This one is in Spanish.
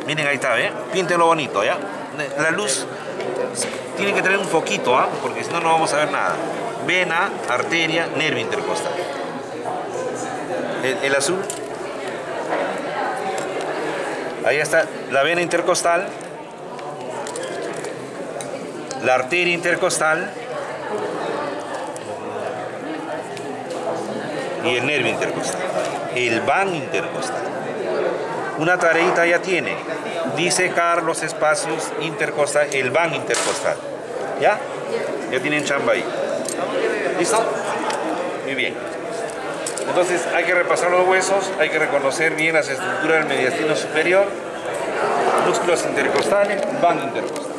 Miren, ahí está, ¿eh? Píntenlo bonito, ¿ya? La luz tiene que tener un foquito, ¿ah? Porque si no, no vamos a ver nada. Vena, arteria, nervio intercostal. El azul. Ahí está la vena intercostal, la arteria intercostal y el nervio intercostal, el van intercostal. Una tareita ya tiene, disecar los espacios intercostal, el van intercostal. ¿Ya? Ya tienen chamba ahí. ¿Listo? Muy bien. Entonces hay que repasar los huesos, hay que reconocer bien las estructuras del mediastino superior, músculos intercostales, van intercostal.